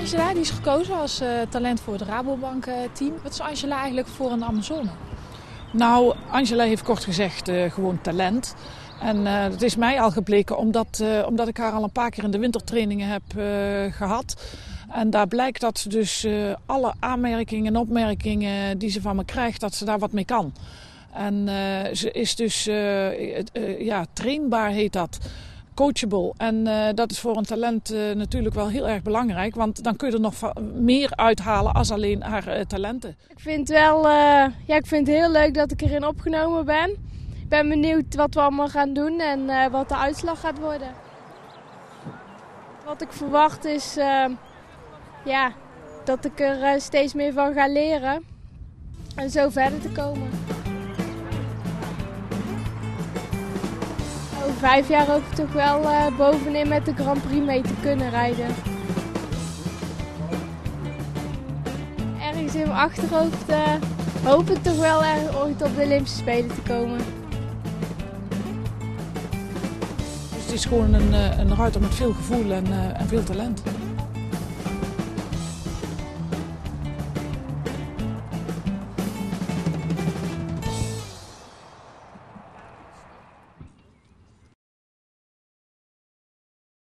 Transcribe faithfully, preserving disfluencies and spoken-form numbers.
Angela die is gekozen als uh, talent voor het Rabobank uh, team. Wat is Angela eigenlijk voor een Amazone? Nou, Angela heeft kort gezegd uh, gewoon talent. En uh, dat is mij al gebleken omdat, uh, omdat ik haar al een paar keer in de wintertrainingen heb uh, gehad. En daar blijkt dat ze dus uh, alle aanmerkingen en opmerkingen die ze van me krijgt, dat ze daar wat mee kan. En uh, ze is dus uh, uh, ja, trainbaar heet dat. Coachable. En uh, dat is voor een talent uh, natuurlijk wel heel erg belangrijk. Want dan kun je er nog meer uithalen als alleen haar uh, talenten. Ik vind, wel, uh, ja, ik vind het heel leuk dat ik erin opgenomen ben. Ik ben benieuwd wat we allemaal gaan doen en uh, wat de uitslag gaat worden. Wat ik verwacht is uh, ja, dat ik er uh, steeds meer van ga leren. En zo verder te komen. Over vijf jaar hoop ik toch wel uh, bovenin met de Grand Prix mee te kunnen rijden. Ergens in mijn achterhoofd uh, hoop ik toch wel er ooit op de Olympische Spelen te komen. Dus het is gewoon een, een ruiter met veel gevoel en, uh, en veel talent.